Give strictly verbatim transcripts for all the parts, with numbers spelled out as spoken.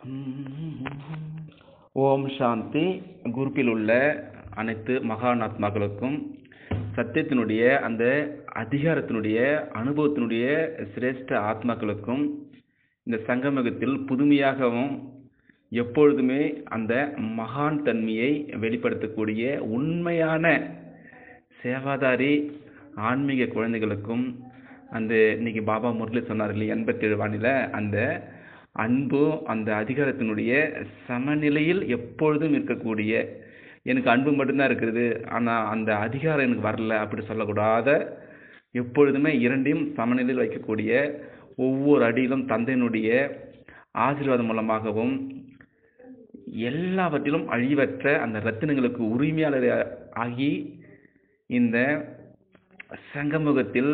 ஓம் சாந்தி. குரூப்பில் உள்ள அனைத்து மகானாத்மாக்களுக்கும் சத்தியத்தினுடைய அந்த அதிகாரத்தினுடைய அனுபவத்தினுடைய சிரேஷ்ட ஆத்மாக்களுக்கும் இந்த சங்கமகத்தில் புதுமையாகவும் எப்பொழுதுமே அந்த மகான் தன்மையை வெளிப்படுத்தக்கூடிய உண்மையான சேவாதாரி ஆன்மீக குழந்தைகளுக்கும் அந்த இன்னைக்கு பாபா முரளி சொன்னார் இல்லையா, எண்பத்தி ஏழு வானில அந்த அன்பு அந்த அதிகாரத்தினுடைய சமநிலையில் எப்பொழுதும் இருக்கக்கூடிய, எனக்கு அன்பு மட்டும்தான் இருக்கிறது ஆனால் அந்த அதிகாரம் எனக்கு வரல அப்படி சொல்லக்கூடாத, எப்பொழுதுமே இரண்டையும் சமநிலையில் வைக்கக்கூடிய, ஒவ்வொரு அடியிலும் தந்தையினுடைய ஆசீர்வாதம் மூலமாகவும் எல்லாவற்றிலும் அழிவற்ற அந்த ரத்தினங்களுக்கு உரிமையாளர் ஆகி இந்த சங்கமுகத்தில்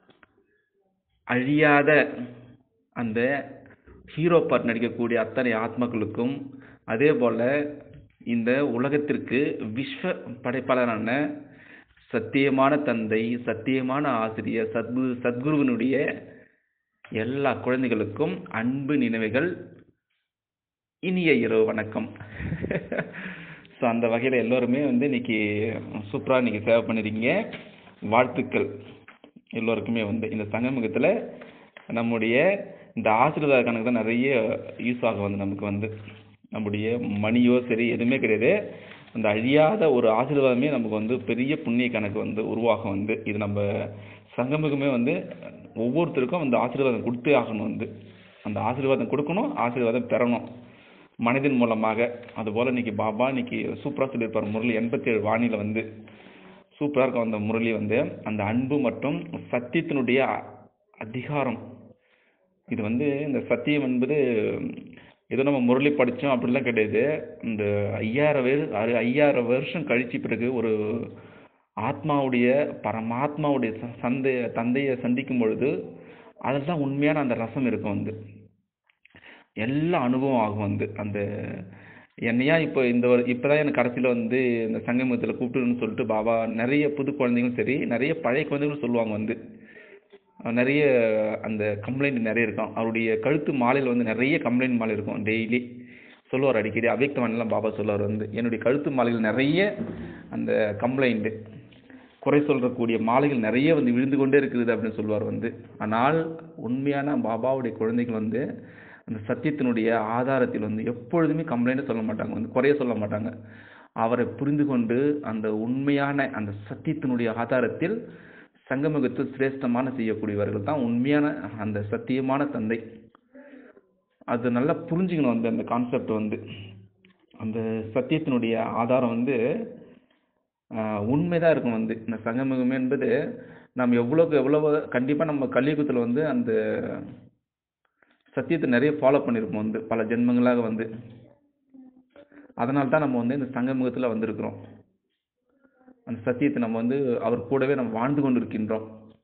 அழியாத அந்த ஹீரோ பார்ட் நடிக்கக்கூடிய அத்தனை ஆத்மாக்களுக்கும், அதே போல இந்த உலகத்திற்கு விஸ்வ படைப்பாளரான சத்தியமான தந்தை, சத்தியமான ஆசிரியர், சத்குரு சத்குருவினுடைய எல்லா குழந்தைகளுக்கும் அன்பு நினைவுகள், இனிய இரவு வணக்கம். ஸோ அந்த வகையில் எல்லோருமே வந்து இன்னைக்கு சூப்பராக இன்னைக்கு சேவை பண்ணிருக்கீங்க. வாழ்த்துக்கள் எல்லோருக்குமே. வந்து இந்த சங்கமுகத்தில் நம்முடைய இந்த ஆசீர்வாத கணக்கு தான் நிறைய யூஸ் ஆகும். வந்து நமக்கு வந்து நம்முடைய மணியோ சரி எதுவுமே கிடையாது, அந்த அழியாத ஒரு ஆசீர்வாதமே நமக்கு வந்து பெரிய புண்ணிய கணக்கு வந்து உருவாகும். வந்து இது நம்ம சங்கமுகமே வந்து ஒவ்வொருத்தருக்கும் அந்த ஆசீர்வாதம் கொடுத்தே ஆகணும். வந்து அந்த ஆசீர்வாதம் கொடுக்கணும், ஆசீர்வாதம் பெறணும் மனிதன் மூலமாக. அதுபோல் இன்னைக்கு பாபா இன்னைக்கு சூப்பராக சொல்லியிருப்பார் முரளி எண்பத்தி ஏழு வானியில் வந்து சூப்பராக இருக்கும். அந்த முரளி வந்து அந்த அன்பு மற்றும் சத்தியத்தினுடைய அதிகாரம். இது வந்து இந்த சத்தியம் என்பது ஏதோ நம்ம முரளி படித்தோம் அப்படிலாம் கிடையாது. இந்த ஐயாயிரம் வேறு ஐயாயிரம் வருஷம் கழிச்சு பிறகு ஒரு ஆத்மாவுடைய பரமாத்மாவுடைய சந்தை தந்தையை சந்திக்கும் பொழுது அதில் தான் உண்மையான அந்த ரசம் இருக்கும். வந்து எல்லா அனுபவம் ஆகும். வந்து அந்த என்னையா இப்போ இந்த இப்போ தான் எனக்கு கடைசியில் வந்து இந்த சங்கமத்தில் கூப்பிட்டுன்னு சொல்லிட்டு பாபா நிறைய புது குழந்தைங்களும் சரி நிறைய பழைய குழந்தைங்களும் சொல்லுவாங்க. வந்து நிறைய அந்த கம்ப்ளைண்ட் நிறைய இருக்கும். அவருடைய கழுத்து மாலையில் வந்து நிறைய கம்ப்ளைண்ட் மாலை இருக்கும். டெய்லி சொல்லுவார் அடிக்கடி. அவ்யக்தவானெலாம் பாபா சொல்லுவார் வந்து என்னுடைய கழுத்து மாலைகள் நிறைய அந்த கம்ப்ளைண்ட்டு குறை சொல்கிறக்கூடிய மாலைகள் நிறைய வந்து விழுந்து கொண்டே இருக்குது அப்படின்னு சொல்லுவார். வந்து ஆனால் உண்மையான பாபாவுடைய குழந்தைகள் வந்து அந்த சத்தியத்தினுடைய ஆதாரத்தில் வந்து எப்பொழுதுமே கம்ப்ளைண்ட்டை சொல்ல மாட்டாங்க, வந்து குறைய சொல்ல மாட்டாங்க. அவரை புரிந்து கொண்டு அந்த உண்மையான அந்த சத்தியத்தினுடைய ஆதாரத்தில் சங்கமுகத்தில் சிரேஷ்டமான செய்யக்கூடியவர்கள் தான் உண்மையான அந்த சத்தியமான தந்தை. அது நல்லா புரிஞ்சுக்கணும். வந்து அந்த கான்செப்ட் வந்து அந்த சத்தியத்தினுடைய ஆதாரம் வந்து உண்மைதான் இருக்கும். வந்து இந்த சங்கமுகம் என்பது நம்ம எவ்வளோக்கு எவ்வளோ கண்டிப்பாக நம்ம கலியுகத்தில் வந்து அந்த சத்தியத்தை நிறைய ஃபாலோ பண்ணியிருப்போம். வந்து பல ஜென்மங்களாக வந்து அதனால தான் நம்ம வந்து இந்த சங்கமுகத்தில் வந்திருக்கிறோம். அந்த சத்தியத்தை நம்ம வந்து அவர் கூடவே நம்ம வாழ்ந்து கொண்டு இருக்கின்றோம்.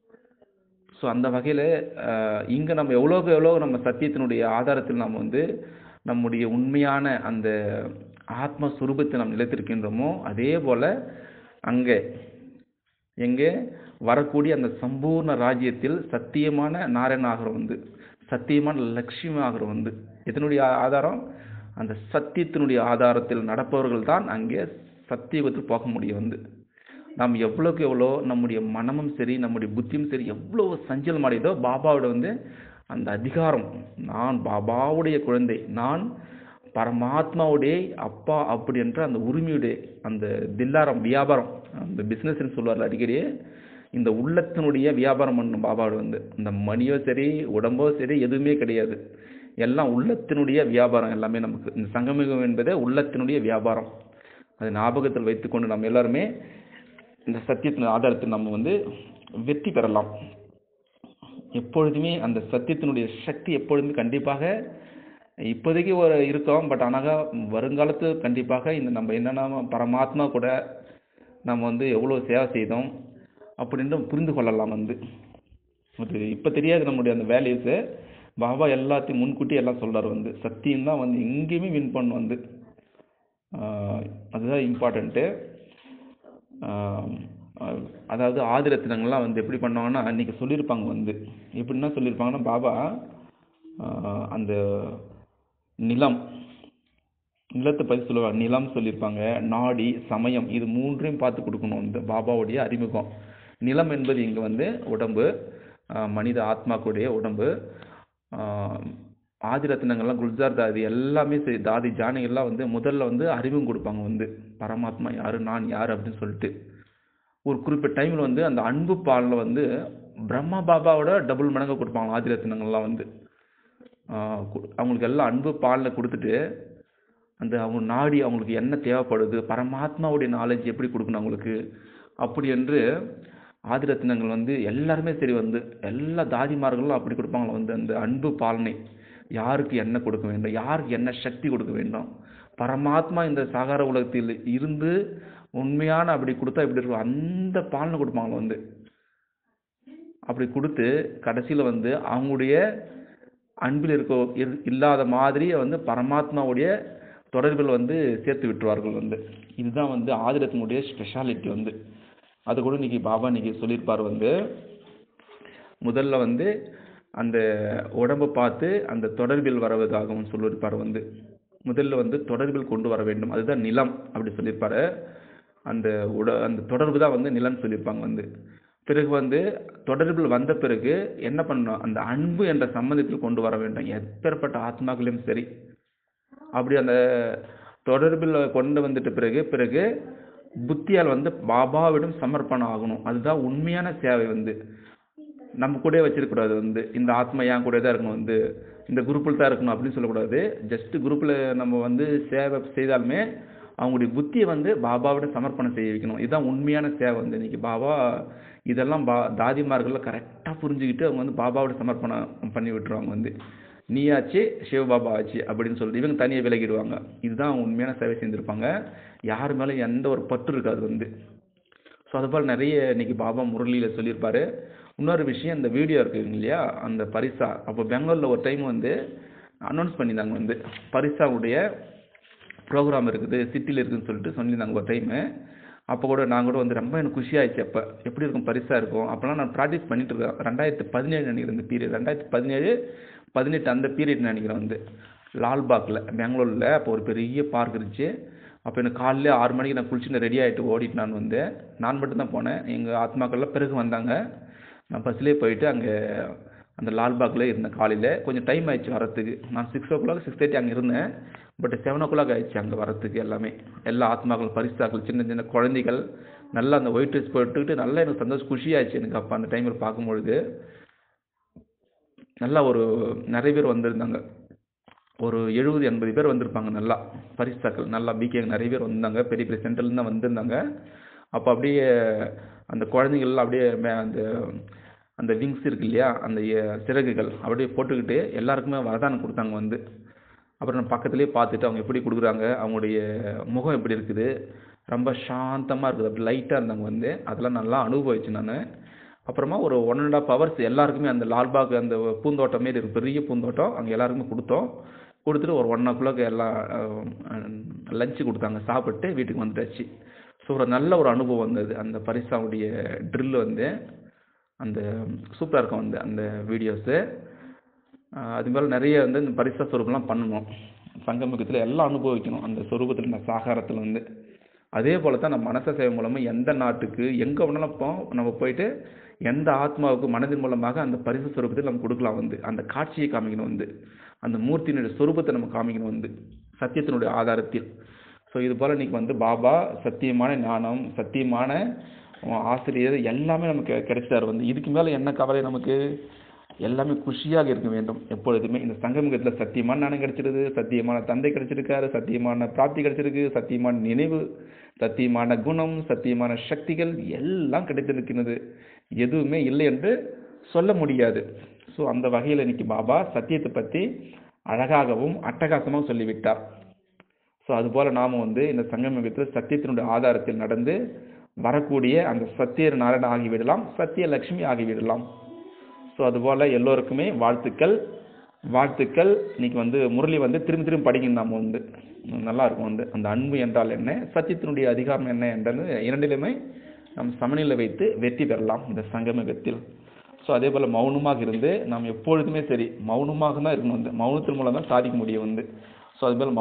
ஸோ அந்த வகையில் இங்கே நம்ம எவ்வளோக்கு எவ்வளோ நம்ம சத்தியத்தினுடைய ஆதாரத்தில் நாம் வந்து நம்முடைய உண்மையான அந்த ஆத்மஸ்வரூபத்தை நாம் நிலைத்திருக்கின்றோமோ, அதே போல் அங்கே எங்கே வரக்கூடிய அந்த சம்பூர்ண ராஜ்யத்தில் சத்தியமான நாராயண ஆகிறோம். வந்து சத்தியமான லட்சுமி ஆகிறோம். வந்து இதனுடைய ஆதாரம் அந்த சத்தியத்தினுடைய ஆதாரத்தில் நடப்பவர்கள் தான் அங்கே சத்தியுகத்தில் போக முடியும். வந்து நாம் எவ்வளோக்கு எவ்வளோ நம்முடைய மனமும் சரி நம்முடைய புத்தியும் சரி எவ்வளோ சஞ்சல் மாறியதோ, பாபாவோட வந்து அந்த அதிகாரம், நான் பாபாவுடைய குழந்தை, நான் பரமாத்மாவுடைய அப்பா அப்படி என்ற அந்த உரிமையுடைய அந்த தில்லாரம் வியாபாரம், அந்த பிஸ்னஸ்ன்னு சொல்லுவார்ல அடிக்கடி, இந்த உள்ளத்தினுடைய வியாபாரம் பண்ணும் பாபாவோட. வந்து இந்த மணியோ சரி உடம்போ சரி எதுவுமே கிடையாது, எல்லாம் உள்ளத்தினுடைய வியாபாரம். எல்லாமே நமக்கு இந்த சங்கமிகம் என்பதே உள்ளத்தினுடைய வியாபாரம். அதை ஞாபகத்தில் வைத்துக்கொண்டு நம்ம எல்லாருமே இந்த சத்தியத்தின் ஆதாரத்தில் நம்ம வந்து வெற்றி பெறலாம். எப்பொழுதுமே அந்த சத்தியத்தினுடைய சக்தி எப்பொழுதுமே கண்டிப்பாக இப்போதைக்கு ஒரு இருக்கோம். பட் ஆனால் வருங்காலத்து கண்டிப்பாக இந்த நம்ம என்னென்ன பரமாத்மா கூட நம்ம வந்து எவ்வளோ சேவை செய்தோம் அப்படின்னு புரிந்து கொள்ளலாம். வந்து அது இப்போ தெரியாது நம்முடைய அந்த வேல்யூஸு. பாபா எல்லாத்தையும் முன்கூட்டி எல்லாம் சொல்கிறார். வந்து சத்தியம் தான் வந்து எங்கேயுமே வின் பண்ணும். வந்து அதுதான் இம்பார்ட்டண்ட்டு. அதாவது ஆதிரத்தினங்கள்லாம் வந்து எப்படி பண்ணுவாங்கன்னா இன்றைக்கி சொல்லியிருப்பாங்க. வந்து எப்படின்னா சொல்லியிருப்பாங்கன்னா, பாபா அந்த நிலம் நிலத்தை பற்றி சொல்லுவாங்க, நிலம் சொல்லியிருப்பாங்க, நாடி, சமயம், இது மூன்றையும் பார்த்து கொடுக்கணும் இந்த பாபாவுடைய அறிமுகம். நிலம் என்பது இங்கே வந்து உடம்பு, ஆஹ் மனித ஆத்மாக்குடைய உடம்பு. ஆஹ் ஆதி ரத்னங்கள்லாம் குல்ஜார் தாதி எல்லாமே சரி, தாதி ஜானி எல்லாம் வந்து முதல்ல வந்து அறிமுகம் கொடுப்பாங்க வந்து பரமாத்மா யாரு, நான் யார் அப்படின்னு சொல்லிட்டு. ஒரு குறிப்பிட்ட டைமில் வந்து அந்த அன்பு பாலில் வந்து பிரம்மா பாபாவோட டபுள் மடங்கு கொடுப்பாங்க ஆதி ரத்னங்கள்லாம் வந்து. ஆஹ் கு- அவங்களுக்கு எல்லாம் அன்பு பாலில் கொடுத்துட்டு அந்த அவங்க நாடி அவங்களுக்கு என்ன தேவைப்படுது, பரமாத்மாவுடைய நாலேஜ் எப்படி கொடுக்கணும் அவங்களுக்கு அப்படி என்று ஆதிரத்தினங்கள் வந்து எல்லாருமே சரி வந்து எல்லா தாதிமார்களும் அப்படி கொடுப்பாங்களா வந்து அந்த அன்பு பாலனை. யாருக்கு என்ன கொடுக்க வேண்டும், யாருக்கு என்ன சக்தி கொடுக்க வேண்டும், பரமாத்மா இந்த சாகார உலகத்தில் இருந்து உண்மையான அப்படி கொடுத்தா எப்படி இருக்கும் அந்த பாலனை கொடுப்பாங்களா வந்து. அப்படி கொடுத்து கடைசியில் வந்து அவங்களுடைய அன்பில் இருக்க இரு- இல்லாத மாதிரி வந்து பரமாத்மாவுடைய தொடர்பில் வந்து சேர்த்து விட்டுருவார்கள் வந்து. இதுதான் வந்து ஆதிரத்தினுடைய ஸ்பெஷாலிட்டி வந்து. அது கூட இன்னைக்கு பாபா இன்னைக்கு சொல்லியிருப்பார் வந்து, முதல்ல வந்து அந்த உடம்பை பார்த்து அந்த தொடர்பில் வருவதாகவும் சொல்லியிருப்பார் வந்து. முதல்ல வந்து தொடர்பில் கொண்டு வர வேண்டும், அதுதான் நிலம் அப்படி சொல்லியிருப்பாரு. அந்த உட அந்த தொடர்பு தான் வந்து நிலம்னு சொல்லியிருப்பாங்க வந்து. பிறகு வந்து தொடர்பில் வந்த பிறகு என்ன பண்ணணும், அந்த அன்பு என்ற சம்பந்தத்தில் கொண்டு வர வேண்டும் எப்பேற்பட்ட ஆத்மாக்களையும் சரி. அப்படி அந்த தொடர்பில் கொண்டு வந்துட்ட பிறகு பிறகு புத்தியால் வந்து பாபாவிடம் சமர்ப்பணம் ஆகணும். அதுதான் உண்மையான சேவை வந்து. நம்ம கூட வச்சிருக்கக்கூடாது வந்து இந்த ஆத்மா என் கூட தான் இருக்கணும் வந்து, இந்த குரூப்பில் தான் இருக்கணும் அப்படின்னு சொல்லக்கூடாது. ஜஸ்ட் குரூப்பில் நம்ம வந்து சேவை செய்தாலுமே அவங்களுடைய புத்தியை வந்து பாபாவிட சமர்ப்பணம் செய்ய வைக்கணும். இதுதான் உண்மையான சேவை வந்து. இன்னைக்கு பாபா இதெல்லாம் பா தாதிமார்கள் கரெக்டாக புரிஞ்சுக்கிட்டு அவங்க வந்து பாபாவோட சமர்ப்பணம் பண்ணி விட்டுருவாங்க வந்து. நீயாச்சு சிவபாபா ஆச்சு அப்படின்னு சொல்லிட்டு இவங்க தனியாக விலகிடுவாங்க. இதுதான் அவங்க உண்மையான சேவை செஞ்சுருப்பாங்க. யார் மேலே எந்த ஒரு பற்று இருக்காது வந்து. ஸோ அதுபோல் நிறைய இன்னைக்கு பாபா முரளியில் சொல்லியிருப்பாரு. இன்னொரு விஷயம், இந்த வீடியோ இருக்குங்க இல்லையா, அந்த பரிசா அப்போ பெங்களூரில் ஒரு டைம் வந்து அனௌன்ஸ் பண்ணியிருந்தாங்க வந்து பரிசாவுடைய ப்ரோக்ராம் இருக்குது சிட்டியில் இருக்குதுன்னு சொல்லிட்டு சொல்லியிருந்தாங்க ஒரு டைமு. அப்போ கூட நான் கூட வந்து ரொம்ப எனக்கு குஷியாகிடுச்சு. அப்போ எப்படி இருக்கும் பரிசா இருக்கும். அப்போலாம் நான் ப்ராக்டிஸ் பண்ணிட்டு இருக்கேன். ரெண்டாயிரத்து பதினேழு நினைக்கிறேன் இந்த பீரியட், ரெண்டாயிரத்து பதினேழு பதினெட்டு அந்த பீரியட் நினைக்கிறேன் வந்து லால்பாக்கில் பெங்களூரில். அப்போ ஒரு பெரிய பார்க் இருந்துச்சு. அப்போ எனக்கு காலையில ஆறு மணிக்கு நான் குளிச்சுட்டு ரெடி ஆகிட்டு ஓடிட்டு நான் வந்து நான் மட்டும்தான் போனேன். எங்கள் ஆத்மாக்கள்லாம் பிறகு வந்தாங்க. நான் பஸ்லேயே போயிட்டு அங்கே அந்த லால்பாக்கில் இருந்தேன். காலையில் கொஞ்சம் டைம் ஆயிடுச்சு வரத்துக்கு. நான் six o'clock six thirty அங்கே இருந்தேன். பட் செவன் ஓ கிளாக் ஆயிடுச்சு அங்கே வரத்துக்கு. எல்லாமே எல்லா ஆத்மாக்கள் பரிசாக்கள் சின்ன சின்ன குழந்தைகள் நல்லா அந்த ஒயிட் ட்ரெஸ் போட்டுக்கிட்டு நல்லா எனக்கு சந்தோஷம் குஷியாகிடுச்சு எனக்கு. அப்போ அந்த டைமில் பார்க்கும்பொழுது நல்லா ஒரு நிறைய பேர் வந்திருந்தாங்க. ஒரு எழுபது எண்பது பேர் வந்திருப்பாங்க. நல்லா பரிசாக்கள் நல்லா பிகே நிறைய பேர் வந்தாங்க. பெரிய பெரிய சென்டர்லேருந்து தான் வந்திருந்தாங்க. அப்போ அப்படியே அந்த குழந்தைங்கள்லாம் அப்படியே மே- அந்த அந்த விங்ஸ் இருக்கு இல்லையா, அந்த எ- சிறகுகள் அப்படியே போட்டுக்கிட்டு எல்லாருக்குமே வரதானம் கொடுத்தாங்க வந்து. அப்புறம் நான் பக்கத்துலேயே பார்த்துட்டு அவங்க எப்படி கொடுக்குறாங்க, அவங்களுடைய முகம் எப்படி இருக்குது, ரொம்ப சாந்தமாக இருக்குது, அப்படி லைட்டாக இருந்தாங்க வந்து. அதெல்லாம் நல்லா அனுபவிச்சு நான். அப்புறமா ஒரு ஒன் அண்ட் ஆஃப் ஹவர்ஸ் எல்லாருக்குமே அந்த லால்பாக் அந்த பூந்தோட்டம் மாரி இருக்கு, பெரிய பூந்தோட்டம், அங்கே எல்லாருக்குமே கொடுத்தோம். கொடுத்துட்டு ஒரு ஒன் ஓ கிளாக் எல்லாம் லஞ்சு கொடுத்தாங்க. சாப்பிட்டு வீட்டுக்கு வந்துட்டாச்சு. ஸோ ஒரு நல்ல ஒரு அனுபவம் வந்தது. அந்த பரிசாவுடைய ட்ரில் வந்து அந்த சூப்பராக இருக்கும் வந்து அந்த வீடியோஸு. அது மேலே நிறைய வந்து இந்த பரிசா சொரூபம்லாம் பண்ணணும். சங்கமுகத்தில் எல்லாம் அனுபவிக்கணும் அந்த சொரூபத்தில், இந்த சாகாரத்தில் வந்து. அதே போல தான் நம்ம மனச சேவை மூலமாக எந்த நாட்டுக்கு எங்கே வேணாலும் போ நம்ம போயிட்டு எந்த ஆத்மாவுக்கு மனதின் மூலமாக அந்த பரிசு சொரூபத்தில் நம்ம கொடுக்கலாம் வந்து. அந்த காட்சியை காமிக்கணும் வந்து, அந்த மூர்த்தியினுடைய சொரூபத்தை நம்ம காமிக்கணும் வந்து சத்தியத்தினுடைய ஆதாரத்தில். ஸோ இது போல் இன்னைக்கு வந்து பாபா சத்தியமான ஞானம், சத்தியமான அஹ், ஆசிரியர் எல்லாமே நமக்கு கிடைச்சிட்டாரு வந்து. இதுக்கு மேலே என்ன கவலை நமக்கு, எல்லாமே குஷியாக இருக்க வேண்டும் எப்பொழுதுமே. இந்த சங்கமுகத்தில் சத்தியமான ஞானம் கிடைச்சிருது, சத்தியமான தந்தை கிடைச்சிருக்காரு, சத்தியமான பிராப்தி கிடைச்சிருக்கு, சத்தியமான நினைவு, சத்தியமான குணம், சத்தியமான சக்திகள் எல்லாம் கிடைத்திருக்கிறது. எதுவுமே இல்லை என்று சொல்ல முடியாது. ஸோ அந்த வகையில் இன்னைக்கு பாபா சத்தியத்தை பற்றி அழகாகவும் அட்டகாசமாக சொல்லிவிட்டார். ஸோ அதுபோல் நாம் வந்து இந்த சங்கமயுகத்தில் சத்தியத்தினுடைய ஆதாரத்தில் நடந்து வரக்கூடிய அந்த சத்திய நாராயண ஆகிவிடலாம், சத்திய லட்சுமி ஆகிவிடலாம். ஸோ அதுபோல் எல்லோருக்குமே வாழ்த்துக்கள் வாழ்த்துக்கள். இன்னைக்கு வந்து முரளி வந்து திரும்பி திரும்பி படிக்கணும். நாம் வந்து நல்லா இருக்கும் வந்து அந்த அன்பு என்றால் என்ன, சத்தியத்தினுடைய அதிகாரம் என்ன என்றது இரண்டிலுமே நம் சமநிலை வைத்து வெற்றி பெறலாம் இந்த சங்கமயுகத்தில். ஸோ அதே போல் மௌனமாக இருந்து நாம் எப்பொழுதுமே சரி மௌனமாக தான் இருக்கணும் வந்து. மௌனத்தின் மூலம் தான் சாதிக்க முடியும் வந்து. ஸோ அதுபோல்